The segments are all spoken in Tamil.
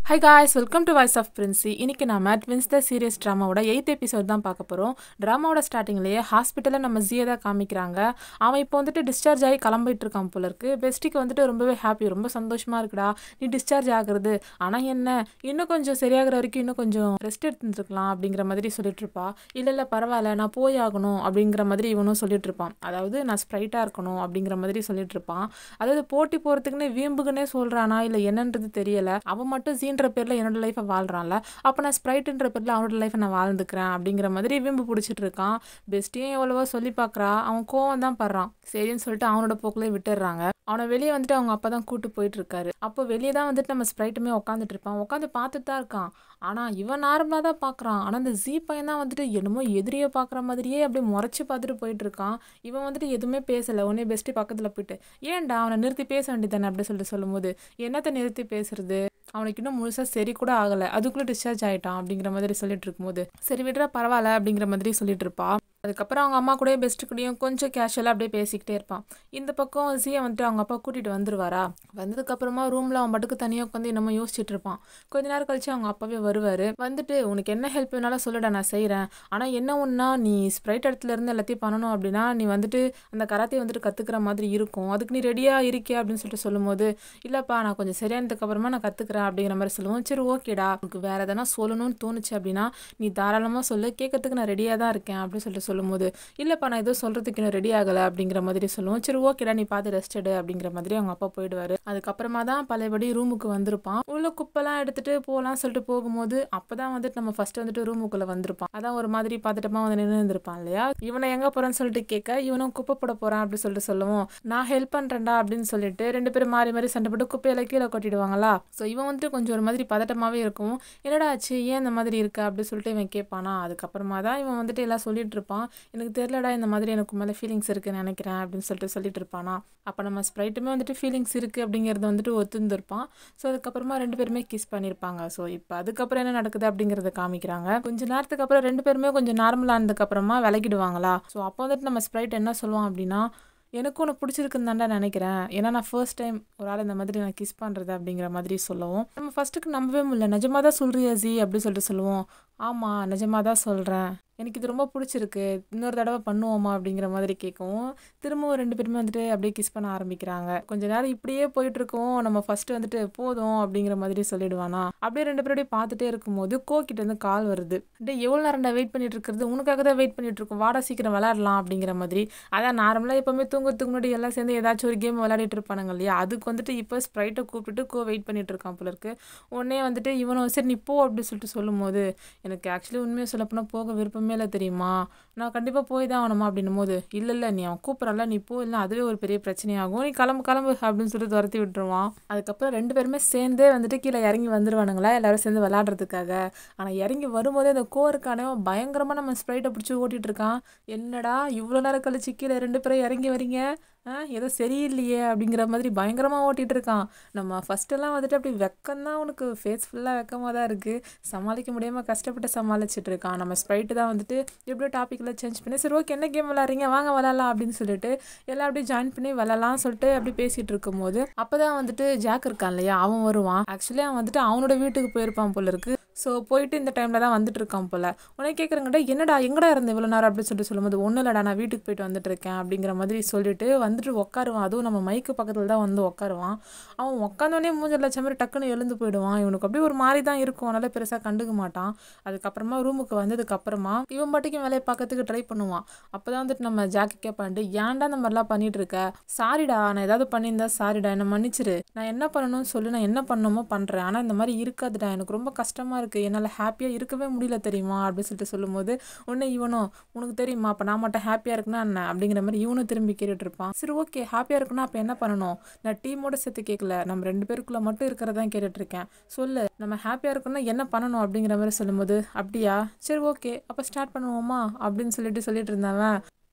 Hi guys, welcome to Voice of Princy. இன்னைக்கு நாம ட்வின்ஸ் த சீரியஸ் ட்ராமாவோட 8th எபிசோட் தான் பார்க்க போறோம். ட்ராமாவோட ஸ்டார்டிங்லயே ஹாஸ்பிட்டல்ல நம்ம ஜியை தான் காமிக்கிறாங்க. அவன் இப்போ வந்துட்டு டிஸ்சார்ஜ் ஆகி கிளம்பிட்டு இருக்கான் போல இருக்கு. பெஸ்டிக்கு வந்துட்டு ரொம்பவே ஹாப்பி, ரொம்ப சந்தோஷமா இருக்குடா நீ டிஸ்சார்ஜ் ஆகுறது. ஆனா என்ன இன்னும் கொஞ்சம் சரியாகிற வரைக்கும் இன்னும் கொஞ்சம் ரெஸ்ட் எடுத்துருக்கலாம் அப்படிங்கிற மாதிரி சொல்லிட்டு இருப்பா. இல்ல பரவாயில்ல நான் போய் ஆகணும் அப்படிங்கிற மாதிரி இவனும் சொல்லிட்டு இருப்பான். அதாவது நான் ஸ்ப்ரைட்டா இருக்கணும் அப்படிங்கிற மாதிரி சொல்லிட்டு இருப்பான். அதாவது போட்டி போறதுக்குன்னே வீம்புக்குன்னே சொல்றானா இல்ல என்னன்றது தெரியல. அவன் மட்டும் ஜீன்ற பேர்ல என்னோட லைஃபை வாழ்றான்ல, அப்போ நான் ஸ்ப்ரைட்ன்ற பேர்ல அவனோட லைஃபை நான் வாழ்ந்துக்கிறேன் அப்படிங்கிற மாதிரி வீம்பு பிடிச்சிட்டு இருக்கான். பெஸ்டியும் எவ்வளவோ சொல்லி பார்க்குறா, அவன் கோவம் தான் படுறான். சரின்னு சொல்லிட்டு அவனோட போக்குலேயே விட்டுடுறாங்க. அவனை வெளியே வந்துட்டு அவங்க அப்பா தான் கூட்டு போயிட்டு இருக்காரு. அப்போ வெளியே தான் வந்துட்டு நம்ம ஸ்ப்ரைட்டுமே உட்காந்துட்டு இருப்பான். உட்காந்து பார்த்துட்டு தான் இருக்கான். ஆனால் இவன் நார்மலாக தான் பார்க்குறான். ஆனால் அந்த ஜீ பையன் தான் வந்துட்டு என்னமோ எதிரியை பார்க்குற மாதிரியே அப்படியே முறைச்சி பார்த்துட்டு போயிட்டு இருக்கான். இவன் வந்துட்டு எதுவுமே பேசலை. உடனே பெஸ்ட்டி பக்கத்தில் போயிட்டு ஏன்டா அவனை நிறுத்தி பேச வேண்டியதானே அப்படி சொல்லிட்டு சொல்லும்போது என்னத்தை நிறுத்தி பேசுறது, அவனுக்கு இன்னும் முழுசாக சரி கூட ஆகலை, அதுக்குள்ளே டிஸ்சார்ஜ் ஆகிட்டான் அப்படிங்கிற மாதிரி சொல்லிட்டு இருக்கும்போது சரி விடுறா பரவாயில்ல அப்படிங்கிற மாதிரி சொல்லிட்டு இருப்பா. அதுக்கப்புறம் அவங்க அம்மா கூடயும் பெஸ்ட்டு கூடயும் கொஞ்சம் கேஷுவலாக அப்படியே பேசிக்கிட்டே இருப்பான். இந்த பக்கம் ஜியை வந்துட்டு அவங்க அப்பா கூட்டிகிட்டு வந்துருவாரா. வந்ததுக்கப்புறமா ரூமில் அவன் மட்டுக்கு தனியாக உட்காந்து என்னமோ யோசிச்சுட்டு இருப்பான். கொஞ்ச நேரம் கழிச்சு அவங்க அப்பாவே வருவார். வந்துட்டு உனக்கு என்ன ஹெல்ப் வேணாலும் சொல்லிட நான் செய்கிறேன், ஆனால் என்ன ஒன்றா நீ ஸ்ப்ரைட் இடத்துலேருந்து எல்லாத்தையும் பண்ணணும் அப்படின்னா நீ வந்துட்டு அந்த கராத்தையை வந்துட்டு கற்றுக்கிற மாதிரி இருக்கும், அதுக்கு நீ ரெடியாக இருக்கியா அப்படின்னு சொல்லிட்டு சொல்லும்போது இல்லைப்பா நான் கொஞ்சம் சரியானதுக்கப்புறமா நான் கற்றுக்குறேன் அப்படிங்கிற மாதிரி சொல்லுவோம். சரி ஓகேடா உனக்கு வேறு எதனா சொல்லணும்னு தோணுச்சு அப்படின்னா நீ தாராளமாக சொல்லு, கேட்கறதுக்கு நான் ரெடியாக தான் இருக்கேன் அப்படின்னு சொல்லிட்டு சொல்லும்போது இல்லைப்பா நான் எதுவும் சொல்கிறதுக்கு இன்னும் ரெடி ஆகலை அப்படிங்கிற மாதிரி சொல்லுவோம். சரி ஓகேடா நீ பார்த்து ரெஸ்ட் எடு அப்படிங்கிற மாதிரி அவங்க அப்பா போயிடுவார். அதுக்கப்புறமா தான் பழையபடி ரூமுக்கு வந்திருப்பான். உள்ள குப்பெல்லாம் எடுத்துகிட்டு போகலான்னு சொல்லிட்டு போகும்போது அப்போ தான் வந்துட்டு நம்ம ஃபஸ்ட்டு வந்துட்டு ரூமுக்குள்ளே வந்திருப்பான். அதான் ஒரு மாதிரி பார்த்துட்டமா வந்து நின்று இருந்திருப்பான் இல்லையா. இவனை எங்கே போகிறான்னு சொல்லிட்டு கேட்க இவனும் குப்பை போட போகிறான் அப்படின்னு சொல்லிட்டு சொல்லுவோம். நான் ஹெல்ப் பண்ணுறேன்டா அப்படின்னு சொல்லிட்டு ரெண்டு பேரும் மாறி மாறி சண்டை போட்டு குப்பையில கீழே கொட்டிடுவாங்களா. ஸோ இவன் வந்துட்டு கொஞ்சம் ஒரு மாதிரி பதட்டமாகவே இருக்கும். என்னடா ஆச்சு ஏன் இந்த மாதிரி இருக்கு அப்படின்னு சொல்லிட்டு இவன் கேட்பானா. அதுக்கப்புறமா தான் இவன் வந்துட்டு எல்லாம் சொல்லிட்டு இருப்பான். எனக்கு தெரியலடா இந்த மாதிரி எனக்கு மேலே ஃபீலிங்ஸ் இருக்குன்னு நினைக்கிறேன் அப்படின்னு சொல்லிட்டு இருப்பானா. அப்போ நம்ம ஸ்ப்ரைட்டுமே வந்துட்டு ஃபீலிங்ஸ் இருக்குது அப்படிங்கிறத வந்துட்டு ஒத்துந்துருப்பான். ஸோ அதுக்கப்புறமா ரெண்டு பேருமே கிஸ் பண்ணியிருப்பாங்க. ஸோ இப்போ அதுக்கப்புறம் என்ன நடக்குது அப்படிங்கிறத காமிக்கிறாங்க. கொஞ்சம் நேரத்துக்கு அப்புறம் ரெண்டு பேருமே கொஞ்சம் நார்மல் ஆனதுக்கப்புறமா விலகிடுவாங்களா. ஸோ அப்போ வந்துட்டு நம்ம ஸ்ப்ரைட் என்ன சொல்லுவான் அப்படின்னா எனக்கும் உனக்கு பிடிச்சிருக்குன்னு தாண்டா நினைக்கிறேன், ஏன்னா நான் ஃபர்ஸ்ட் டைம் ஒரு ஆள் இந்த மாதிரி நான் கிஸ் பண்ணுறது அப்படிங்கிற மாதிரி சொல்லுவோம். நம்ம ஃபர்ஸ்ட்டுக்கு நம்பவே முடியல, நிஜமாக தான் சொல்கிறியா ஜி அப்படின்னு சொல்லிட்டு சொல்லுவோம். ஆமாம் நிஜமாக தான் சொல்கிறேன், எனக்கு இது ரொம்ப பிடிச்சிருக்கு, இன்னொரு தடவை பண்ணுவோமா அப்படிங்கிற மாதிரி கேட்கவும் திரும்பவும் ரெண்டு பேருமே வந்துட்டு அப்படியே கிஸ் பண்ண ஆரம்பிக்கிறாங்க. கொஞ்ச நேரம் இப்படியே போயிட்டு இருக்கோம். நம்ம ஃபர்ஸ்ட் வந்துட்டு போதும் அப்படிங்கிற மாதிரி சொல்லிடுவானா. அப்படியே ரெண்டு பேரும் பார்த்துட்டே இருக்கும்போது கோக்கிட்ட இருந்து கால் வருது. அப்படியே எவ்வளோ நேரம்டா வெயிட் பண்ணிட்டு இருக்கிறது, உனக்காக தான் வெயிட் பண்ணிட்டு இருக்கோம், வாடா சீக்கிரம் விளையாடலாம் அப்படிங்கிற மாதிரி. அதான் நார்மலாக எப்பவுமே தூங்குறதுக்கு முன்னாடி எல்லாம் சேர்ந்து ஏதாச்சும் ஒரு கேம் விளையாடிட்டு இருப்பானுங்க இல்லையா. அதுக்கு வந்துட்டு இப்போ ஸ்ப்ரைட்டை கூப்பிட்டுட்டு வெயிட் பண்ணிட்டு இருக்கான் போல இருக்கு. உடனே வந்துட்டு இவனும் சரி நீ போ அப்படின்னு சொல்லிட்டு சொல்லும் போது எனக்கு ஆக்சுவலி உண்மையாக சொல்லப்போனால் போக விருப்பமே இல்லை தெரியுமா, நான் கண்டிப்பாக போய் தான் ஆகணுமா அப்படின்னும் போது இல்லை நீ அவன் கூப்பிட்றல நீ போ, இல்லை அதுவே ஒரு பெரிய பிரச்சனையாகும், நீ கிளம்பு அப்படின்னு சொல்லிட்டு துரத்தி விட்டுருவான். அதுக்கப்புறம் ரெண்டு பேருமே சேர்ந்தே வந்துட்டு கீழே இறங்கி வந்துடுவானுங்களா எல்லாரும் சேர்ந்து விளையாடுறதுக்காக. ஆனால் இறங்கி வரும்போதே அந்த கோருக்கான பயங்கரமாக நம்ம ஸ்ப்ரைட்டை பிடிச்சி ஓட்டிகிட்டு இருக்கான். என்னடா இவ்வளோ நேரம் கழிச்சு கீழே ரெண்டு பேரும் இறங்கி வரீங்க, ஏதோ சரியில்லையே அப்படிங்கிற மாதிரி பயங்கரமாக ஓட்டிகிட்டு இருக்கான். நம்ம ஃபஸ்ட்டெல்லாம் வந்துட்டு அப்படி வெக்கம்தான், உனக்கு ஃபேஸ் ஃபுல்லாக வெக்கமாக தான் இருக்குது, சமாளிக்க முடியாமல் கஷ்டப்பட்டு சமாளிச்சுட்டு இருக்கான். நம்ம ஸ்ப்ரைட்டு தான் வந்துட்டு எப்படியோ டாப்பிக்கெல்லாம் சேஞ்ச் பண்ணி சரி ஓகே என்ன கேம் விளாட்றீங்க வாங்க விளாட்லாம் அப்படின்னு சொல்லிட்டு எல்லாம் அப்படியே ஜாயின் பண்ணி விளாட்லாம் சொல்லிட்டு அப்படி பேசிகிட்டு இருக்கும்போது அப்போ தான் வந்துட்டு ஜாக் இருக்கான் இல்லையா அவன் வருவான். ஆக்சுவலி அவன் வந்துட்டு அவனோட வீட்டுக்கு போயிருப்பான் போல இருக்கு. ஸோ போயிட்டு இந்த டைமில் தான் வந்துட்டு இருக்கான் போல். உடனே கேட்குறங்கடா என்னடா எங்கடா இருந்த இவ்வளோ நேரம் அப்படின்னு சொல்லிட்டு சொல்லும்போது ஒன்றும் இல்லைடா நான் வீட்டுக்கு போயிட்டு வந்துட்டு இருக்கேன் அப்படிங்கிற மாதிரி சொல்லிட்டு வந்துட்டு உட்காருவான். அதுவும் நம்ம மைக்கு பக்கத்தில் தான் வந்து உட்காருவான். அவன் உட்காந்தோடனே மூஞ்சல் லட்சம் மாதிரி டக்குன்னு எழுந்து போயிடுவான். இவனுக்கு அப்படியே ஒரு மாதிரி தான் இருக்கும், அதனால பெருசாக கண்டுக்க மாட்டான். அதுக்கப்புறமா ரூமுக்கு வந்ததுக்கப்புறமா இவன் பாட்டுக்கு வேலையை பார்க்கறதுக்கு ட்ரை பண்ணுவான். அப்போ தான் வந்துட்டு நம்ம ஜாக்கி கேட்பான்ட்டு ஏன்டா இந்த மாதிரிலாம் பண்ணிட்டு இருக்க, சாரிடா நான் ஏதாவது பண்ணியிருந்தா சாரிடா என்னை மன்னிச்சிரு, நான் என்ன பண்ணணும்னு சொல்லி நான் என்ன பண்ணணுமோ பண்ணுறேன், ஆனால் இந்த மாதிரி இருக்காதுடா எனக்கு ரொம்ப கஷ்டமாக இருக்குது, என்னால் ஹாப்பியாக இருக்கவே முடியல தெரியுமா அப்படின்னு சொல்லிட்டு சொல்லும்போது உடனே இவனும் உனக்கு தெரியுமா அப்போ நான் மட்டும் ஹாப்பியாக இருக்குன்னா என்ன அப்படிங்கிற மாதிரி இவனும் திரும்பி கேட்டுட்டு இருப்பான். சரி ஓகே ஹாப்பியாக இருக்குன்னா அப்போ என்ன பண்ணணும், நான் டீமோட சேர்த்து கேட்கல, நம்ம ரெண்டு பேருக்குள்ளே மட்டும் இருக்கிறதான் கேட்டுட்ருக்கேன், சொல்லு நம்ம ஹாப்பியாக இருக்குன்னா என்ன பண்ணணும் அப்படிங்கிற மாதிரி சொல்லும்போது அப்படியா சரி ஓகே அப்போ ஸ்டார்ட் பண்ணுவோமா அப்படின்னு சொல்லிட்டு இருந்தவன்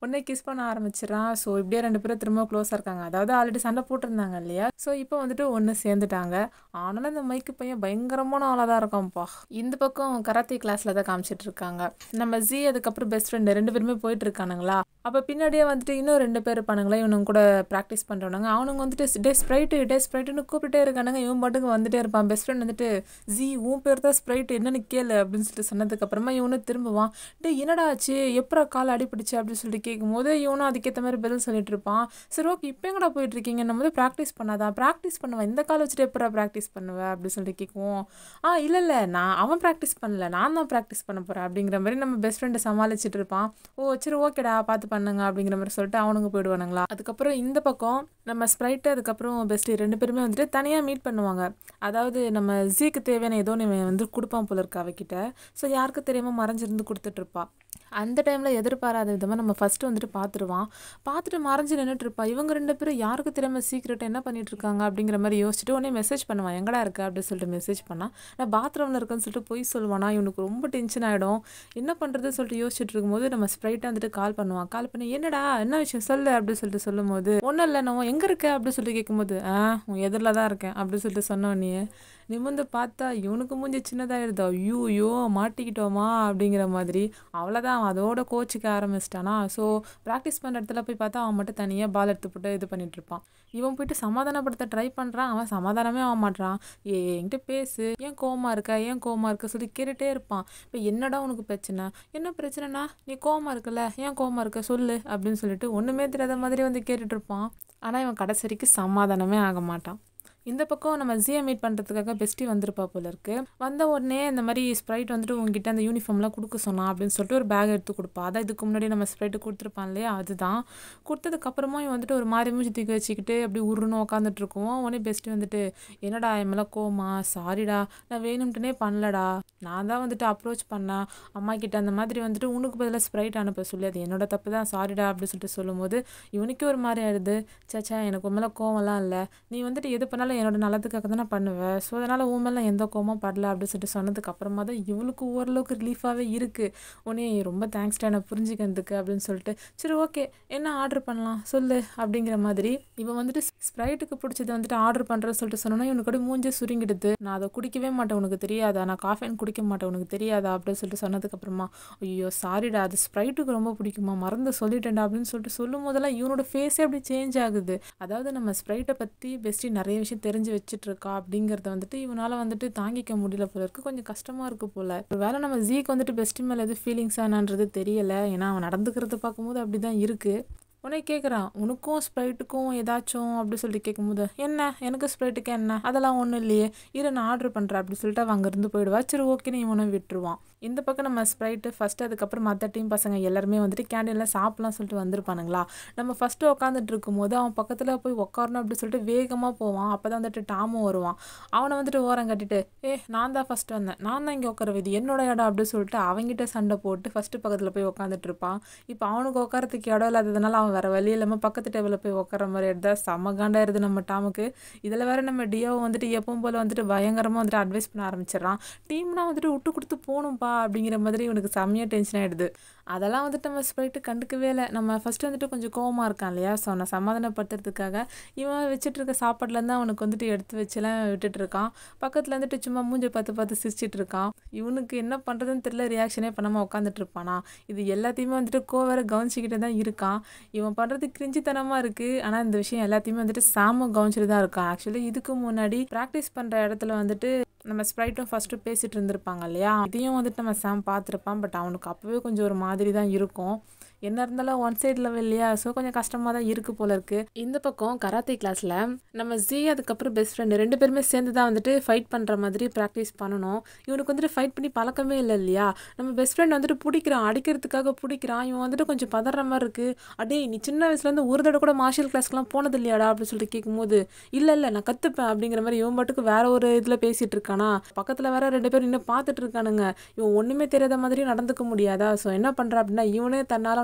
உடனே கிஸ் பண்ண ஆரம்பிச்சிடறான். ஸோ இப்படியே 2 பேரும் திரும்ப க்ளோஸாக இருக்காங்க. அதாவது ஆல்ரெடி சண்டை போட்டிருந்தாங்க இல்லையா? ஸோ இப்போ வந்துட்டு ஒன்று சேர்ந்துட்டாங்க. ஆனாலும் இந்த மைக்கு பையன் பயங்கரமான ஆளாக தான் இருக்கான்ப்பா. இந்த பக்கம் கராத்தே கிளாஸில் தான் காமிச்சிட்டு இருக்காங்க. நம்ம ஜி அதுக்கப்புறம் பெஸ்ட் ஃப்ரெண்டு 2 பேருமே போயிட்டு இருக்கானுங்களா. அப்போ பின்னாடியே வந்துட்டு இன்னும் 2 பேர் இருப்பானுங்களா, இவனுங்க கூட ப்ராக்டிஸ் பண்ணுறவனுங்க. அவனுங்க வந்துட்டு டே ஸ்ப்ரைட்டுன்னு கூப்பிட்டே இருக்கானுங்க. இவன் பாட்டுக்கு வந்துட்டே இருப்பான். பெஸ்ட் ஃப்ரெண்ட் வந்துட்டு ஜி உன் பேர் தான் ஸ்ப்ரைட் என்னன்னு கேளு அப்படின்னு சொல்லிட்டு சொன்னதுக்கப்புறமா இவனும் திரும்புவான். என்னடா ஆச்சு, எப்பரா கால் அடிப்பிடிச்சு அப்படின்னு சொல்லிட்டு கேட்கும்போது இவனும் அதுக்கேற்ற மாதிரி பதில் சொல்லிட்டு இருப்பான். சரி ஓகே, இப்போ எங்கடா போயிட்டு இருக்கீங்க, நம்ம வந்து ப்ராக்டிஸ் பண்ணாதான். ப்ராக்டிஸ் பண்ணுவேன், இந்த கால் வச்சுட்டு எப்பரா ப்ராக்டிஸ் பண்ணுவேன் அப்படின்னு சொல்லிட்டு கேட்குவோம். இல்லை அவன் ப்ராக்டிஸ் பண்ணல, நான் தான் ப்ராக்டிஸ் பண்ண போகிறேன் அப்படிங்கிற மாதிரி நம்ம பெஸ்ட் ஃப்ரெண்டை சமாளிச்சுட்டு இருப்பான். சரி ஓகேடா பார்த்து பண்ணுங்க அப்படிங்கிற மாதிரி சொல்லிட்டு அவனுங்க போயிடுவானுங்களா. அதுக்கப்புறம் இந்த பக்கம் நம்ம ஸ்ப்ரைட்டு அதுக்கப்புறம் பெஸ்ட்டு 2 பேருமே வந்துட்டு தனியாக மீட் பண்ணுவாங்க. அதாவது நம்ம ஜீக்கு தேவையான ஏதோ நீ வந்து கொடுப்பான் போல இருக்கு அவகிட்ட. ஸோ யாருக்கு தெரியாமல் மறைஞ்சிருந்து கொடுத்துட்ருப்பா. அந்த டைமில் எதிர்பாராத விதமாக நம்ம ஃபஸ்ட்டு வந்துட்டு பார்த்துட்டு மறைஞ்சு நின்றுட்டு இருப்பா. இவங்க 2 பேரும் யாருக்கு தெரியாமல் சீக்கிரட்டாக என்ன பண்ணிட்டு இருக்காங்க அப்படிங்கிற மாதிரி யோசிச்சுட்டு உடனே மெசேஜ் பண்ணுவான், எங்கடா இருக்க அப்படின்னு சொல்லிட்டு மெசேஜ் பண்ணால் நான் பாத்ரூமில் இருக்கேன்னு சொல்லிட்டு போய் சொல்லுவானா. இவனுக்கு ரொம்ப டென்ஷன் ஆகிடும். என்ன பண்ணுறதுன்னு சொல்லிட்டு யோசிச்சுட்டு இருக்கும்போது நம்ம ஸ்ப்ரைட்டாக வந்துட்டு கால் பண்ணுவான். கால் பண்ணி என்னடா என்ன விஷயம் சொல்லு அப்படின்னு சொல்லிட்டு சொல்லும்போது ஒன்றும் இல்லை, நான் எங்கே இருக்க அப்படின்னு சொல்லிட்டு கேட்கும்போது உன் எதிரில் தான் இருக்கேன் அப்படின்னு சொல்லிட்டு சொன்னோன்னே நிமிர்ந்து பார்த்தா இவனுக்கு மூஞ்சி சின்னதாகிடுதா. ஐயோ மாட்டிக்கிட்டோமா அப்படிங்கிற மாதிரி. அவ்வளோதான், அதோட கோச்சிக்க ஆரம்பிச்சிட்டானா. ஸோ ப்ராக்டிஸ் பண்ணுற இடத்துல போய் பார்த்தா அவன் மட்டும் தனியாக பால் எடுத்து போட்டு இது பண்ணிட்டு இருப்பான். இவன் போயிட்டு சமாதானப்படுத்த ட்ரை பண்ணுறான். அவன் சமாதானமே ஆக மாட்டான். என்கிட்ட பேசு, ஏன் கோவமாக இருக்க சொல்லி கேட்டுகிட்டே இருப்பான். இப்போ என்னடா உனக்கு பிரச்சனை, என்ன பிரச்சனைனா நீ கோவமாக இருக்கல, ஏன் கோவமாக இருக்க சொல்லு அப்படின்னு சொல்லிட்டு ஒன்றுமே தெரியாத மாதிரி வந்து கேட்டுட்டு இருப்பான். ஆனால் இவன் கடைசி வரைக்கும் சமாதானமே ஆக மாட்டான். இந்த பக்கம் நம்ம ஜியை மீட் பண்ணுறதுக்காக பெஸ்ட்டி வந்திருப்பா போல இருக்கு. வந்த உடனே இந்த மாதிரி ஸ்ப்ரைட் வந்துட்டு உங்ககிட்ட அந்த யூனிஃபார்ம்லாம் கொடுக்க சொன்னான் அப்படின்னு சொல்லிட்டு ஒரு பேக் எடுத்து கொடுப்பா. அதான் இதுக்கு முன்னாடி நம்ம ஸ்ப்ரைட்டு கொடுத்துருப்பான் இல்லையா, அதுதான். கொடுத்ததுக்கப்புறமா இவன் வந்துட்டு ஒரு மாதிரி மூஞ்சி தூக்கி வச்சுக்கிட்டு அப்படி உருன்னு உட்காந்துட்டு இருக்குவோம். உடனே பெஸ்ட்டி வந்துட்டு என்னடா எம்மெல்லாம் கோமா, சாரிடா நான் வேணும்ட்டுனே பண்ணலடா, நான் தான் வந்துட்டு அப்ரோச் பண்ணேன் அம்மா கிட்ட, அந்த மாதிரி வந்துட்டு உனக்கு பதிலாக ஸ்ப்ரைட் அனுப்ப சொல்லி, அது என்னோட தப்பு தான், சாரிடா அப்படின்னு சொல்லிட்டு சொல்லும்போது இவனுக்கே ஒரு மாதிரி ஆயிடுது. சேச்சா எனக்கு உண்மையில கோவம்லாம் இல்லை, நீ வந்துட்டு எது பண்ணாலும் என்னோட நல்லதுக்காக தான் நான் பண்ணுவேன், ஸோ அதனால் உன் மேலே எந்த கோவமும் படல அப்படின்னு சொல்லிட்டு சொன்னதுக்கு அப்புறமா தான் இவளுக்கு ஓரளவுக்கு ரிலீஃபாகவே இருக்குது. உடனே ரொம்ப தேங்க்ஸ்டா என்னை புரிஞ்சுக்கிறதுக்கு அப்படின்னு சொல்லிட்டு சரி ஓகே என்ன ஆர்டர் பண்ணலாம் சொல்லு அப்படிங்கிற மாதிரி இவன் வந்துட்டு ஸ்ப்ரைட்டுக்கு பிடிச்சது வந்துட்டு ஆர்டர் பண்ணுறேன்னு சொல்லிட்டு சொன்னோன்னா இவனுக்கு கூட மூஞ்சி சுருங்கிடுது. நான் அதை குடிக்கவே மாட்டேன் உனக்கு தெரியாதா, நான் காஃபைன் குடிக்க மாட்டேன் உனக்கு தெரியாதா அப்படின்னு சொல்லிட்டு சொன்னதுக்கப்புறமா ஐயோ சாரிடா அது ஸ்ப்ரைட்டுக்கு ரொம்ப பிடிக்குமா, மறந்து சொல்லிட்டேன்டா அப்படின்னு சொல்லிட்டு சொல்லும் போதெல்லாம் இவனோட ஃபேஸே அப்படி சேஞ்ச் ஆகுது. அதாவது நம்ம ஸ்ப்ரைட்டை பற்றி பெஸ்ட்டி நிறைய விஷயம் தெரிஞ்சு வச்சுட்டு இருக்கா அப்படிங்கிறத வந்துட்டு இவனால் வந்துட்டு தாங்கிக்க முடியல போல இருக்கு. கொஞ்சம் கஷ்டமாக இருக்கு போல. ஒரு வேளை நம்ம ஜீக்கு வந்துட்டு பெஸ்ட்டி மேலே எது ஃபீலிங்ஸ் ஆனான்றது தெரியலை. ஏன்னா அவன் நடந்துக்கிறத பார்க்கும்போது அப்படி தான் இருக்குது. உடனே கேட்குறான் உனக்கும் ஸ்ப்ரைட்டுக்கும் ஏதாச்சும் அப்படி சொல்லிட்டு கேட்கும்போது என்ன எனக்கு ஸ்ப்ரைட்டுக்கு என்ன, அதெல்லாம் ஒன்றும் இல்லையே, இரு நான் ஆர்டர் பண்ணுறேன் அப்படி சொல்லிட்டு அவன் அங்கேருந்து போயிடுவா. சரி ஓகே நீ இவனை விட்டுருவான். இந்த பக்கம் நம்ம ஸ்ப்ரைட்டு ஃபஸ்ட்டு அதுக்கப்புறம் மற்ற டீம் பசங்க எல்லாருமே வந்துட்டு கேண்டீனில் சாப்பிட்லாம் சொல்லிட்டு வந்திருப்பானுங்களா. நம்ம ஃபஸ்ட்டு உட்காந்துட்டு இருக்கும்போது அவன் பக்கத்தில் போய் உட்காரணும் அப்படி சொல்லிட்டு வேகமாக போவான். அப்போ தான் வந்துட்டு டாமும் வருவான். அவனை வந்துட்டு ஓரம் கட்டிட்டு நான் தான் ஃபஸ்ட்டு வந்தேன், நான் தான் இங்கே உட்கார இது என்னோட இடம் அப்படின்னு சொல்லிட்டு அவங்ககிட்ட சண்டை போட்டு ஃபஸ்ட்டு பக்கத்தில் போய் உட்காந்துட்டு இருப்பான். இப்போ அவனுக்கு உட்காரத்துக்கு இடம் இல்லாததுனால அவன் வேறு வழி இல்லாமல் பக்கத்து டேபிளில் போய் உட்கார மாதிரி எடுத்தால் செம்ம காண்டாயிருது நம்ம டாமுக்கு. இதில் வேறு நம்ம டியோவை வந்துட்டு எப்பவும் போல் வந்துட்டு பயங்கரமாக வந்துட்டு அட்வைஸ் பண்ண ஆரம்பிச்சிடறான். டீம்னா வந்துட்டு விட்டு கொடுத்து போகணும்ப்பா அப்படிங்கிற மாதிரி இவனுக்கு செம்மையாக டென்ஷன் ஆகிடுது. அதெல்லாம் வந்துட்டு நம்ம ஸ்ப்ரைட்டு கண்டுக்கவே இல்லை. நம்ம ஃபஸ்ட்டு வந்துட்டு கொஞ்சம் கோவமாக இருக்கான் இல்லையா, ஸோ அவனை சமாதானப்படுத்துறதுக்காக இவன் வச்சுட்டு இருக்க சாப்பாடுலேருந்து அவனுக்கு வந்துட்டு எடுத்து வச்சுலாம் விட்டுட்டு இருக்கான். பக்கத்தில் வந்துட்டு சும்மா மூஞ்சை பார்த்து சிரிச்சிட்டு இருக்கான். இவனுக்கு என்ன பண்ணுறதுன்னு தெரியல, ரியாக்ஷனே பண்ணாமல் உட்காந்துட்டு இருப்பானா. இது எல்லாத்தையுமே வந்துட்டு வேற கவனிச்சிக்கிட்டே தான் இருக்கான். இவன் பண்ணுறது கிரிஞ்சித்தனமாக இருக்குது. ஆனால் இந்த விஷயம் எல்லாத்தையுமே வந்துட்டு சாம கவனிச்சுட்டு தான் இருக்கான். ஆக்சுவலி இதுக்கு முன்னாடி ப்ராக்டிஸ் பண்ணுற இடத்துல வந்துட்டு நம்ம ஸ்ப்ரைட்டும் ஃபஸ்ட்டு பேசிகிட்டு இருந்திருப்பாங்க இல்லையா, இதையும் வந்துட்டு நம்ம சாம் பார்த்துருப்பான். பட் அவனுக்கு அப்போவே கொஞ்சம் ஒரு மாதிரி தான் இருக்கும். என்ன இருந்தாலும் ஒன் சைட் லெவல் இல்லையா, ஸோ கொஞ்சம் கஷ்டமாக தான் இருக்குது போல இருக்குது. இந்த பக்கம் கராத்தே கிளாஸில் நம்ம ஜி அதுக்கப்புறம் பெஸ்ட் ஃப்ரெண்டு 2 பேருமே சேர்ந்து தான் வந்துட்டு ஃபைட் பண்ணுற மாதிரி ப்ராக்டிஸ் பண்ணணும். இவனுக்கு வந்துட்டு ஃபைட் பண்ணி பழக்கமே இல்லை இல்லையா. நம்ம பெஸ்ட் ஃப்ரெண்ட் வந்துட்டு பிடிக்கிறான், அடிக்கிறதுக்காக பிடிக்கிறான். இவன் வந்துட்டு கொஞ்சம் பதற மாதிரி இருக்குது. அடே நீ சின்ன வயசுலேருந்து ஒரு தடவை கூட மார்ஷியல் கிளாஸ்க்குலாம் போனது இல்லையாடா அப்படின்னு சொல்லிட்டு கேட்கும்போது இல்லை நான் கற்றுப்பேன் அப்படிங்கிற மாதிரி இவன் பாட்டுக்கு வேற ஒரு இதில் பேசிகிட்டு இருக்கானா. பக்கத்தில் வேற 2 பேரும் இன்னும் பார்த்துட்டு இருக்கானுங்க. இவன் ஒன்றுமே தெரியாத மாதிரி நடந்துக்க முடியாதா. ஸோ என்ன பண்ணுறா அப்படின்னா இவனே தன்னால் அவனோட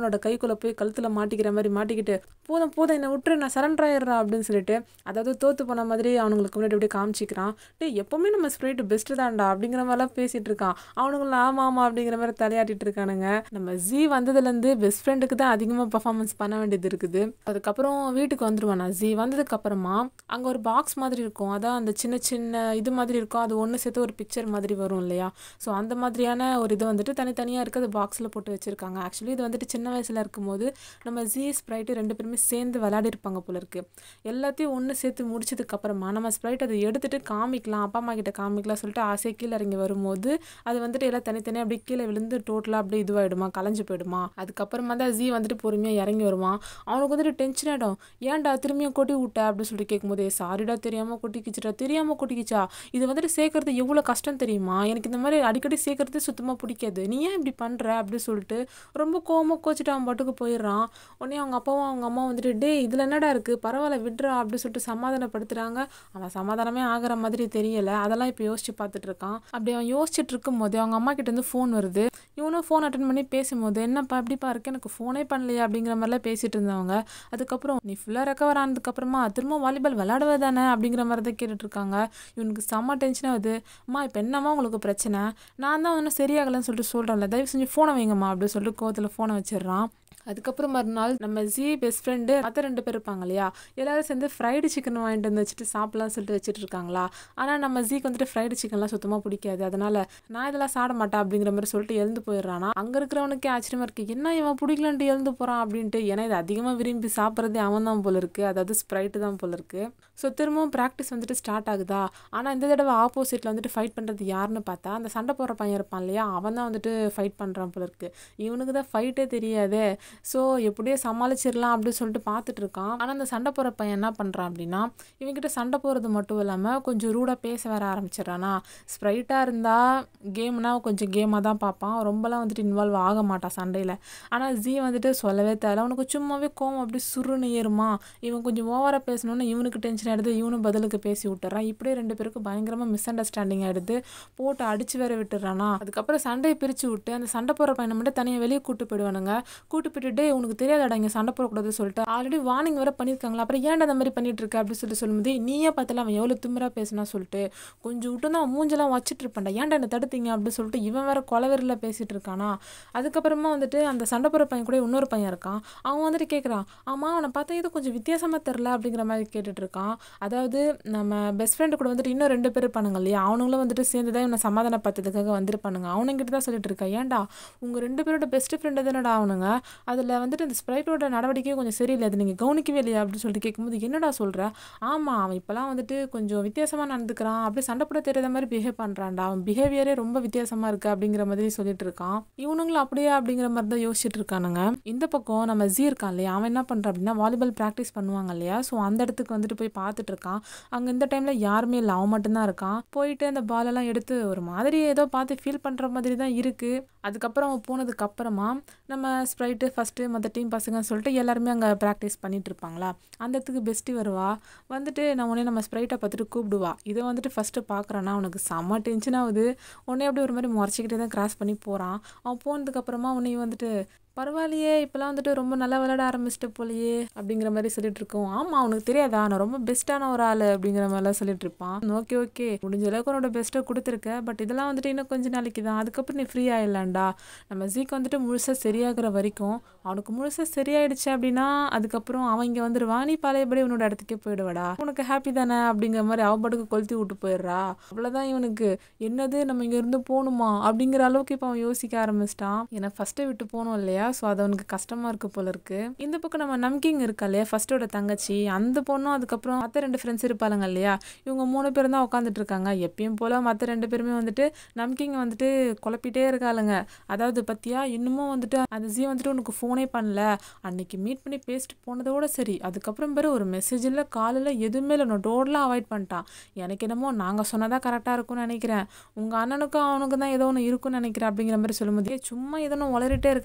அவனோட கைக்குள்ளே போய் கழுத்தில் மாட்டிக்கிற மாதிரி மாட்டிக்கிட்டு போதும் போதும் என்னை விட்டுரு நான் சரண்டர் ஆயிடுறா அப்படின்னு சொல்லிட்டு அதாவது தோற்று போன மாதிரி அவனுங்களுக்கு முன்னாடி அப்படியே காமிச்சிக்கிறான். எப்போவுமே நம்ம ஸ்ப்ரைட் பெஸ்ட்டு தான்டா அப்படிங்கிற மாதிரிலாம் பேசிகிட்டு இருக்கான். அவனுங்களும் ஆமாம் ஆமாம் அப்படிங்கிற மாதிரி தலையாட்டிட்டு இருக்கானுங்க. நம்ம ஜி வந்ததுலேருந்து பெஸ்ட் ஃப்ரெண்டுக்கு தான் அதிகமாக பர்ஃபார்மன்ஸ் பண்ண வேண்டியது இருக்குது. அதுக்கப்புறம் வீட்டுக்கு வந்துடுவானா ஜி. வந்ததுக்கப்புறமா அங்கே ஒரு பாக்ஸ் மாதிரி இருக்கும், அதான் அந்த சின்ன சின்ன இது மாதிரி இருக்கும், அது ஒன்று சேர்த்து ஒரு பிக்சர் மாதிரி வரும் இல்லையா. ஸோ அந்த மாதிரியான ஒரு இது வந்துட்டு தனித்தனியாக இருக்குது, அது பாக்ஸில் போட்டு வச்சுருக்காங்க. ஆக்சுவலி இது வந்துட்டு சின்ன வயசில் இருக்கும்போது நம்ம ஜி ஸ்ப்ரைட்டு 2 பேருமே சேர்ந்து விளையாடி இருப்பாங்க போல இருக்குது. எல்லாத்தையும் ஒன்று சேர்த்து முடிச்சதுக்கப்புறமா நம்ம ஸ்ப்ரைட் அதை எடுத்துகிட்டு காமிக்கலாம், அப்பா அம்மா கிட்ட காமிக்கலாம் சொல்லிட்டு ஆசை கீழே இறங்கி வரும்போது அது வந்துட்டு எல்லாம் தனித்தனியாக அப்படியே கீழே விழுந்து டோட்டலாக அப்படியே இதுவாகிடுமா, கலைஞ்சு போயிடுமா. அதுக்கப்புறமா தான் ஜி வந்துட்டு பொறுமையாக இறங்கி வருவான். அவனுக்கு வந்துட்டு டென்ஷன் ஆகிடும். ஏன்டா திரும்பியும் கொட்டி விட்ட அப்படின்னு சொல்லிட்டு கேட்கும்போது சாரிடா தெரியாமல் கொட்டிக்கிச்சுடா, தெரியாமல் கொட்டிக்கிச்சா, இது வந்துட்டு சேர்க்கறது எவ்வளோ கஷ்டம் தெரியுமா, எனக்கு இந்த மாதிரி அடிக்கடி சேர்க்கறது சுத்தமாக பிடிக்காது, நீ ஏன் இப்படி பண்ணுற அப்படின்னு சொல்லிட்டு ரொம்ப கோவமாக கோச்சிட்டு அவன் பாட்டுக்கு போயிடுறான். உடனே அவங்க அப்பாவும் அவங்க அம்மா வந்துட்டு டே இதில் என்னடா இருக்குது பரவாயில்ல விட்றா அப்படின்னு சொல்லிட்டு சமாதானப்படுத்துகிறாங்க. அவன் சமாதானமே ஆகிற மாதிரி தெரியலை. அதெல்லாம் இப்போ யோசிச்சு பார்த்துட்டு இருக்கான். அப்படி அவன் யோசிச்சுட்டு இருக்கும்போது அவங்க அம்மா கிட்டேருந்து ஃபோன் வருது. இவனும் ஃபோன் அட்டன் பண்ணி பேசும்போது என்னப்பா எப்படிப்பா இருக்கு, எனக்கு ஃபோனே பண்ணலையா அப்படிங்கிற மாதிரிலாம் பேசிகிட்டு இருந்தவங்க. அதுக்கப்புறம் நீ ஃபுல்லாக ரெக்கவர் ஆனதுக்கப்புறமா திரும்ப வாலிபால் விளையாடுவே தானே அப்படிங்கிற மாதிரி தான் கேட்டுட்ருக்காங்க. இவனுக்கு செம்ம டென்ஷனாக ஆகுது. அம்மா இப்போ என்னம்மா உங்களுக்கு பிரச்சனை, நான் தான் ஒன்றும் சரியாகலன்னு சொல்லிட்டு சொல்கிறேன்ல, தயவு செஞ்சு ஃபோனை வைங்கம்மா அப்படின்னு சொல்லிட்டு கோவத்தில் ஃபோனை வச்சிடுறான். அதுக்கப்புறம் மறுநாள் நம்ம ஜி பெஸ்ட் ஃப்ரெண்டு மற்ற 2 பேர் இருப்பாங்க இல்லையா, எல்லாரும் சேர்ந்து ஃப்ரைடு சிக்கன் வாங்கிட்டு வந்து வச்சுட்டு சாப்பிட்லான்னு சொல்லிட்டு வச்சுட்டு இருக்காங்களா. ஆனால் நம்ம ஜிக்கு வந்துட்டு ஃப்ரைடு சிக்கன்லாம் சுத்தமாக பிடிக்காது. அதனால நான் இதெல்லாம் சாப்பிட மாட்டேன் அப்படிங்கிற மாதிரி சொல்லிட்டு எழுந்து போயிடுறானா. அங்கே இருக்கிறவனுக்கே ஆச்சரியமா இருக்குது, என்ன இவன் பிடிக்கலான்ட்டு எழுந்து போகிறான் அப்படின்ட்டு. ஏன்னா இது அதிகமாக விரும்பி சாப்பிட்றதே அவன் தான் போல இருக்குது, அதாவது ஸ்ப்ரைட்டு தான் போல இருக்குது. ஸோ திரும்பவும் ப்ராக்டிஸ் வந்துட்டு ஸ்டார்ட் ஆகுதா. ஆனால் இந்த தடவை ஆப்போசிட்டில் வந்துட்டு ஃபைட் பண்ணுறது யாருன்னு பார்த்தா அந்த சண்டை போடுற பையன் இருப்பான் இல்லையா, அவன் தான் வந்துட்டு ஃபைட் பண்ணுறான் போல இருக்குது. இவனுக்கு தான் ஃபைட்டே தெரியாதே. ஸோ எப்படியே சமாளிச்சிடலாம் அப்படின்னு சொல்லிட்டு பார்த்துட்டு இருக்கான். ஆனால் அந்த சண்டை போகிற பையன் என்ன பண்ணுறான் அப்படின்னா இவங்ககிட்ட சண்டை போகிறது மட்டும் இல்லாமல் கொஞ்சம் ரூடாக பேச வர ஆரம்பிச்சிடறானா. ஸ்ப்ரைட்டாக இருந்தால் கேம்னா கொஞ்சம் கேமாக தான் பார்ப்பான், ரொம்பலாம் வந்துட்டு இன்வால்வ் ஆக மாட்டான் சண்டையில். ஆனால் ஜி வந்துட்டு சொல்லவே தேவை, அவனுக்கு சும்மாவே கோவம் அப்படி சுருன்னு ஏறுமா. இவன் கொஞ்சம் ஓவராக பேசணுன்னு இவனுக்கு டென்ஷன் ஆகிடுது, இவனும் பதிலுக்கு பேசி விட்டுறான். இப்படியே 2 பேருக்கும் பயங்கரமாக மிஸ் அண்டர்ஸ்டாண்டிங் ஆகிடுது, போட்டு அடிச்சு வேற விட்டுறானா. அதுக்கப்புறம் சண்டையை பிரித்து விட்டு அந்த சண்டை போகிற பையனை மட்டும் தனியாக வெளியே கூட்டு போயிடுவானுங்க. கூட்டு போயிட்டு உனக்கு தெரியாதடா இங்கே சண்டை போடக்கூடாதுன்னு சொல்லிட்டு ஆல்ரெடி வார்னிங் வேற பண்ணியிருக்காங்களா, அப்புறம் ஏன்டா அந்த மாதிரி பண்ணிட்டு இருக்க அப்படின்னு சொல்லிட்டு சொல்லும்போது நீயே பார்த்தால அவன் எவ்வளோ திமிரா பேசினா சொல்லிட்டு கொஞ்சம் விட்டு தான் மூஞ்செல்லாம் வச்சுட்டு இருப்பான்டா, ஏன்டா என்ன தடுத்தீங்க அப்படின்னு சொல்லிட்டு இவன் வேற கொலவெறியில் பேசிட்டு இருக்கானா. அதுக்கப்புறமா வந்துட்டு அந்த சண்டை போகிற பையன் கூட இன்னொரு பையன் இருக்கான். அவன் வந்துட்டு கேட்குறான், ஆமாம் அவனை பார்த்தா இது கொஞ்சம் வித்தியாசமாக தெரில அப்படிங்கிற மாதிரி கேட்டுட்டு இருக்கான். அதாவது நம்ம பெஸ்ட் ஃப்ரெண்டு கூட வந்துட்டு இன்னும் 2 பேர் இருப்பானுங்க இல்லையா, அவனுங்களும் வந்துட்டு சேர்ந்து தான் இவனை சமாதானப்படுத்துறதுக்காக வந்திருப்பானுங்க. அவனுங்கிட்ட தான் சொல்லிட்டு இருக்கா, ஏன்டா உங்கள் 2 பேரோட பெஸ்ட் ஃப்ரெண்டு தானடா அவனுங்க, அதில் வந்துட்டு இந்த ஸ்ப்ரைட்டோட நடவடிக்கையும் கொஞ்சம் சரியில்லை, அது நீங்கள் கவனிக்கவே இல்லையா அப்படின்னு சொல்லிட்டு கேட்கும்போது என்னடா சொல்கிற, ஆமாம் அவன் இப்போலாம் வந்துட்டு கொஞ்சம் வித்தியாசமாக நடந்துக்கிறான், அப்படி சண்டை போட தெரியாத மாதிரி பிஹேவ் பண்ணுறான்டா, அவன் பிஹேவியரே ரொம்ப வித்தியாசமாக இருக்குது அப்படிங்கிற மாதிரி சொல்லிட்டு இருக்கான். இவனுங்களும் அப்படியே அப்படிங்கிற மாதிரி தான் யோசிச்சுட்டு இருக்கானுங்க. இந்த பக்கம் நம்ம ஜி இருக்கான் இல்லையா, அவன் என்ன பண்ணுறான் அப்படின்னா வாலிபால் ப்ராக்டிஸ் பண்ணுவாங்க இல்லையா, ஸோ அந்த இடத்துக்கு வந்துட்டு போய் பார்த்துட்டு இருக்கான். அங்கே இந்த டைமில் யாருமே இல்லை, அவன் மட்டும்தான் இருக்கான். போயிட்டு அந்த பாலெல்லாம் எடுத்து ஒரு மாதிரி ஏதோ பார்த்து ஃபீல் பண்ணுற மாதிரி தான் இருக்குது. அதுக்கப்புறம் அவன் போனதுக்கு அப்புறமா நம்ம ஸ்ப்ரைட்டு ஃபஸ்ட்டு மற்ற டீம் பசங்கன்னு சொல்லிட்டு எல்லாருமே அங்கே ப்ராக்டிஸ் பண்ணிட்டு இருப்பாங்களா. அந்த இடத்துக்கு பெஸ்ட்டு வருவா, வந்துட்டு நான் உடனே நம்ம ஸ்ப்ரைட்டை பார்த்துட்டு கூப்பிடுவா. இதை வந்துட்டு ஃபஸ்ட்டு பார்க்குறான்னா அவனுக்கு செம்ம டென்ஷன் ஆகுது. உடனே அப்படியே ஒரு மாதிரி முறைச்சிக்கிட்டே தான் கிராஸ் பண்ணி போகிறான். அவன் போனதுக்கப்புறமா உடனே வந்துட்டு பரவாயில்லையே இப்போலாம் வந்துட்டு ரொம்ப நல்லா விளையாட ஆரம்பிச்சிட்டு போலையே அப்படிங்கிற மாதிரி சொல்லிட்டு இருக்கோம். ஆமாம் அவனுக்கு தெரியாதா நான் ரொம்ப பெஸ்ட்டான ஒரு ஆள் அப்படிங்கிற மாதிரிலாம் சொல்லிட்டு இருப்பான். ஓகே ஓகே முடிஞ்ச அளவுக்கு உன்னோட பெஸ்ட்டை கொடுத்துருக்க, பட் இதெல்லாம் வந்துட்டு இன்னும் கொஞ்சம் நாளைக்கு தான், அதுக்கப்புறம் நீ ஃப்ரீ ஆகிடலாம்டா. நம்ம ஜீக்கு வந்துட்டு முழுசாக சரியாகிற வரைக்கும் அவனுக்கு முழுசாக சரியாயிடுச்சு அப்படின்னா அதுக்கப்புறம் அவன் இங்கே வந்துடுவான், நீ பழையபடி உன்னோட இடத்துக்கே போயிடுவாடா, உனக்கு ஹாப்பி தானே அப்படிங்கிற மாதிரி அவப்பாட்டுக்கு கொளுத்தி விட்டு போயிடுறா. அவ்வளோதான் இவனுக்கு என்னது நம்ம இங்கே இருந்து போகணுமா அப்படிங்கிற அளவுக்கு இப்போ அவன் யோசிக்க ஆரம்பிச்சிட்டான். ஏன்னா ஃபஸ்ட்டை விட்டு போகணும் இல்லையா, ஸோ அது அவனுக்கு கஷ்டமாக இருக்கு போல இருக்கு. இந்த பக்கம் நம்ம நம்கிங் இருக்கா இல்லையா ஃபர்ஸ்டோட தங்கச்சி, அந்த பொண்ணும் அதுக்கப்புறம் மற்ற 2 ஃப்ரெண்ட்ஸ் இருப்பாங்க இல்லையா, இவங்க 3 பேரும் தான் உட்காந்துட்டு இருக்காங்க. எப்பயும் போல் மற்ற 2 பேருமே வந்துட்டு நம்கிங் வந்துட்டு குழப்பிட்டே இருக்காளுங்க. அதாவது பத்தியா இன்னமும் வந்துட்டு அந்த ஜி வந்துட்டு உனக்கு ஃபோனே பண்ணல, அன்னைக்கு மீட் பண்ணி பேசிட்டு போனதோட சரி, அதுக்கப்புறம் பேர் ஒரு மெசேஜ் இல்லை காலில் எதுவுமே இல்லை, நான் டோட்டலாக அவாய்ட் பண்ணிட்டான். எனக்கு என்னமோ நாங்கள் சொன்னதான் கரெக்டாக இருக்கும்னு நினைக்கிறேன், உங்கள் அண்ணனுக்கும் அவனுக்கு தான் ஏதோ ஒன்று இருக்குன்னு நினைக்கிறேன் அப்படிங்கிற மாதிரி சொல்லும்போது சும்மா ஏதோ ஒன்று வளரிட்டே இருக்காதீங்க, அதெல்லாம்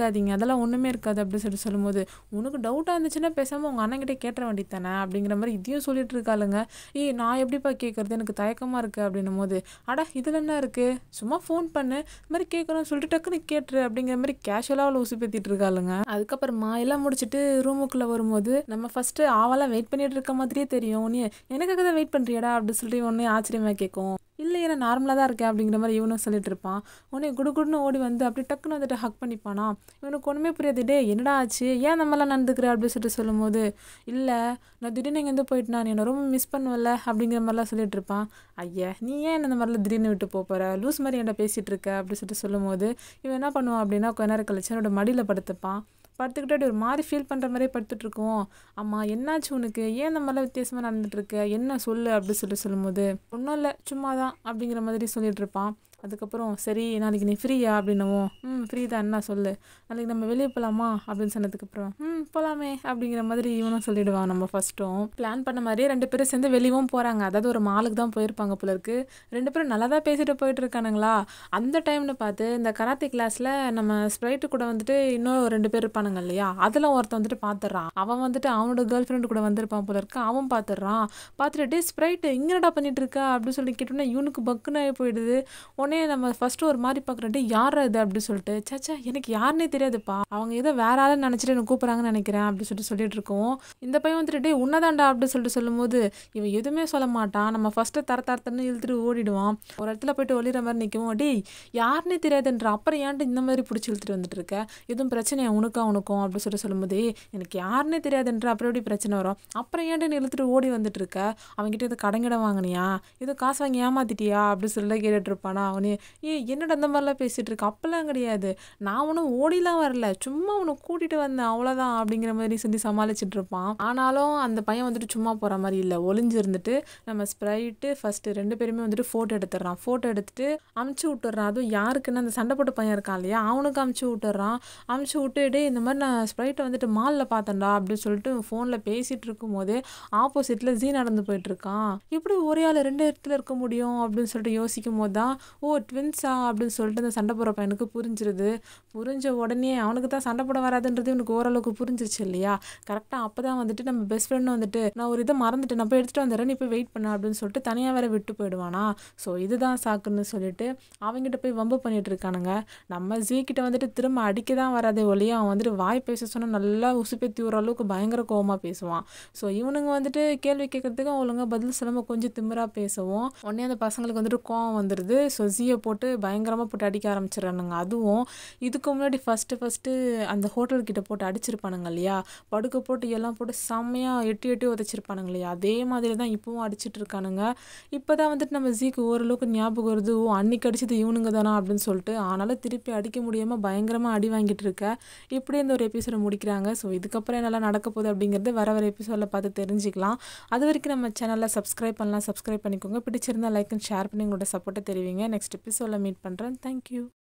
அதெல்லாம் ஒன்றுமே இருக்காது அப்படின்னு சொல்லும்போது, உனக்கு டவுட்டாக இருந்துச்சுன்னா பேசாமல் உங்கள் அண்ணன்கிட்ட கேட்டுற வேண்டியது தானே அப்படிங்கிற மாதிரி இதையும் சொல்லிட்டு இருக்காளுங்க. நான் எப்படிப்பா கேட்குறது, எனக்கு தயக்கமாக இருக்குது அப்படின்னும் போது, அட இதில் என்ன இருக்குது, சும்மா ஃபோன் பண்ணு, இது மாதிரி கேட்கணும்னு சொல்லிட்டு டக்குன்னு கேட்டுரு அப்படிங்கிற மாதிரி கேஷுவலாக அவளை உசுப்பேத்திட்டு இருக்காளுங்க. அதுக்கப்புறமா எல்லாம் முடிச்சுட்டு ரூமுக்குள்ளே வரும்போது நம்ம ஃபஸ்ட்டு ஆவலாக வெயிட் பண்ணிட்டு இருக்க மாதிரியே தெரியும். நீ எனக்காக தான் வெயிட் பண்ணுறியாடா அப்படின்னு சொல்லிட்டு ஒன்றே ஆச்சரியமாக கேட்கும். இல்லை ஏன்னா நார்மலாக தான் இருக்கேன் அப்படிங்கிற மாதிரி இவனும் சொல்லிட்டு இருப்பான். உடனே குடுகுடுன்னு ஓடி வந்து அப்படி டக்குன்னு வந்துட்டு ஹக் பண்ணிப்பானா. இவனுக்கு ஒன்றுமே புரியாது. டே என்னடா ஆச்சு, ஏன் நம்மளாம் நடந்துக்கிற அப்படின்னு சொல்லிட்டு சொல்லும்போது, இல்லை நான் திடீர்னு இங்கேருந்து போயிட்டுனா நீ என்னை ரொம்ப மிஸ் பண்ணுவல அப்படிங்கிற மாதிரிலாம் சொல்லிட்டு இருப்பான். ஐயா நீ ஏன் இந்த மாதிரிலாம் திடீர்னு விட்டு போகிற, லூஸ் மாதிரி என்கிட்ட பேசிகிட்டு இருக்க அப்படின்னு சொல்லிட்டு சொல்லும்போது, இவன் என்ன பண்ணுவான் அப்படின்னா கொஞ்ச நேரம் கழிச்சு என்னோட மடியில் படுத்துப்பான். படுத்துக்கிட்டே ஒரு மாதிரி ஃபீல் பண்ணுற மாதிரியே படுத்துட்டு இருக்கோம். அம்மா என்னாச்சு உனக்கு, ஏன் இந்த மாதிரிலாம் வித்தியாசமாக நடந்துட்டு இருக்க, என்ன சொல்லு அப்படின்னு சொல்லும்போது, ஒன்றும் இல்லை சும்மா தான் அப்படிங்கிற மாதிரி சொல்லிட்டு இருப்பான். அதுக்கப்புறம் சரி நாளைக்கு நீ ஃப்ரீயா அப்படின்னவும், ஃப்ரீ தான் என்ன சொல்லு, நாளைக்கு நம்ம வெளியே போகலாமா அப்படின்னு சொன்னதுக்கப்புறம் போகலாமே அப்படிங்கிற மாதிரி இவனும் சொல்லிடுவான். நம்ம ஃபஸ்ட்டும் பிளான் பண்ண மாதிரியே 2 பேரும் சேர்ந்து வெளியவும் போகிறாங்க. அதாவது ஒரு மாலுக்கு தான் போயிருப்பாங்க போல இருக்கு. 2 பேரும் நல்லா தான் பேசிட்டு போயிட்டு இருக்கானுங்களா. அந்த டைம்னு பார்த்து இந்த கராத்தே கிளாஸில் நம்ம ஸ்ப்ரைட்டு கூட வந்துட்டு இன்னும் 2 பேர் இருப்பானுங்க இல்லையா, அதில் ஒருத்தன் வந்துட்டு பார்த்துட்றான். அவன் வந்துட்டு அவனோட கேர்ள் ஃப்ரெண்டு கூட வந்திருப்பான் போல இருக்கு. அவன் பார்த்துட்றான். பார்த்துட்டு டே ஸ்ப்ரைட்டு இங்கேடா பண்ணிட்டு இருக்கா அப்படின்னு சொல்லி கேட்டோன்னா இவனுக்கு பக்குன்னு ஆகி போயிடுது. உடனே நம்ம ஃபஸ்ட்டு ஒரு மாதிரி பார்க்குறேன், யார் இது அப்படின்னு சொல்லிட்டு, சச்சா எனக்கு யாருன்னே தெரியாதுப்பா, அவங்க ஏதோ வேற ஆளுன்னு நினச்சிட்டு எனக்கு கூப்பிட்றாங்கன்னு நினைக்கிறேன் அப்படின்னு சொல்லிட்டு இருக்கோம். இந்த பையன் வந்துட்டு டே உன்னதாண்டா அப்படின்னு சொல்லும்போது இவன் எதுவுமே சொல்ல மாட்டான். நம்ம ஃபஸ்ட்டு தரத்தன்னு இழுத்துட்டு ஓடிடுவான். ஒரு இடத்துல போயிட்டு ஒளிகிற மாதிரி நிற்கவும், டே யாருன்னே தெரியாதுன்ற அப்புறம் ஏன்ட்டு இந்த மாதிரி பிடிச்சி இழுத்துட்டு வந்துட்டு இருக்க, எதுவும் பிரச்சனையா உனக்கும் அப்படின்னு சொல்லும்போது, எனக்கு யாருன்னே தெரியாதுன்ற அப்புறம் எப்படி பிரச்சனை வரும், அப்புறம் ஏன்ட்டு நீ இழுத்துட்டு ஓடி வந்துட்டு இருக்க, அவங்ககிட்ட இது கடங்கிட வாங்கினியா, இது காசு வாங்கி ஏமாத்திட்டியா அப்படின்னு சொல்லி கேட்டுட்டு இருப்பானா. அவனே என்னடா அந்த மாதிரிலாம் பேசிகிட்டு இருக்க, அப்பெல்லாம் கிடையாது, நான் ஒன்றும் ஓடிலாம் வரல, சும்மா உன்னை கூட்டிகிட்டு வந்தேன் அவ்வளோதான் அப்படிங்கிற மாதிரி சொல்லி சமாளிச்சுட்டு இருப்பான். ஆனாலும் அந்த பையன் வந்துட்டு சும்மா போகிற மாதிரி இல்லை, ஒளிஞ்சு இருந்துட்டு நம்ம ஸ்ப்ரைட்டு ஃபஸ்ட்டு 2 பேருமே வந்துட்டு ஃபோட்டோ எடுத்துடுறான். ஃபோட்டோ எடுத்துட்டு அமுச்சு விட்டுறான். அதுவும் யாருக்குன்னு அந்த சண்டை போட்ட பையன் இருக்கான் இல்லையா, அவனுக்கு அமுச்சு விட்டுறான். அமுச்சு விட்டுட்டு இந்த மாதிரி நான் ஸ்ப்ரைட்டை வந்துட்டு மாலில் பார்த்தேன்டா அப்படின்னு சொல்லிட்டு ஃபோனில் பேசிகிட்டு இருக்கும் போதே ஆப்போசிட்டில் ஜீ நடந்து போயிட்டுருக்கான். இப்படி ஒரே ஆள் 2 இடத்துல இருக்க முடியும் அப்படின்னு சொல்லிட்டு யோசிக்கும் போது தான், ட்வின்ஸா அப்படின்னு சொல்லிட்டு அந்த சண்டை போடுற பையனுக்கு புரிஞ்சிருது. புரிஞ்ச உடனே அவனுக்கு தான் சண்டை போட வராதுன்றது இவனுக்கு ஓரளவுக்கு புரிஞ்சிருச்சு இல்லையா. கரெக்டாக அப்போ தான் வந்துட்டு நம்ம பெஸ்ட் ஃப்ரெண்டு வந்துட்டு நான் ஒரு இதை மறந்துட்டு நான் போய் எடுத்துகிட்டு வந்துடுறேன், நீ போய் வெயிட் பண்ண அப்படின்னு சொல்லிட்டு தனியாக வேற விட்டு போயிடுவானா. ஸோ இதுதான் சாக்குன்னு சொல்லிட்டு அவங்ககிட்ட போய் வம்பு பண்ணிட்டு இருக்கானுங்க. நம்ம ஜீக்கிட்ட வந்துட்டு திரும்ப அடிக்க தான் வராதே ஒழிய அவன் வந்துட்டு வாய் பேச சொன்னால் நல்லா உசுப்பேத்தி ஒரு அளவுக்கு பயங்கர கோவமாக பேசுவான். ஸோ இவனுங்க வந்துட்டு கேள்வி கேட்கறதுக்கு ஒழுங்காக பதில் சொல்லாமல் கொஞ்சம் திமிராக பேசவும் உடனே அந்த பசங்களுக்கு வந்துட்டு கோவம் வந்துடுது. ஸோ ஜீயை போட்டு பயங்கரமாக போட்டு அடிக்க ஆரம்பிச்சிடறானுங்க. அதுவும் இதுக்கு முன்னாடி ஃபஸ்ட்டு அந்த ஹோட்டல்கிட்ட போட்டு அடிச்சிருப்பானுங்க இல்லையா, படுக்க போட்டு எல்லாம் போட்டு செம்மையாக எட்டி உதச்சிருப்பானுங்க இல்லையா, அதே மாதிரி தான் இப்போவும் அடிச்சிட்டு இருக்கானுங்க. இப்போ தான் வந்துட்டு நம்ம ஜீக்கு ஓரளவுக்கு ஞாபகம் வருது, அன்னைக்கு அடிச்சது இவனுங்க தானா அப்படின்னு சொல்லிட்டு. ஆனாலும் திருப்பி அடிக்க முடியாமல் பயங்கரமாக அடி வாங்கிட்டு இருக்க. இப்படி இந்த ஒரு எபிசோட முடிக்கிறாங்க. ஸோ இதுக்கப்புறம் என்னெல்லாம் நடக்க போகுது அப்படிங்கிறது வர எபிசோடில் பார்த்து தெரிஞ்சுக்கலாம். அது வரைக்கும் நம்ம சேனலில் சப்ஸ்கிரைப் பண்ணிக்கோங்க. பிடிச்சிருந்தா லைக் அண்ட் ஷேர் பண்ணி உங்களோட சப்போர்ட்டை தெரிவிங்க. நெக்ஸ்ட் எபிசோடில் மீட் பண்ணுறேன். தேங்க்யூ.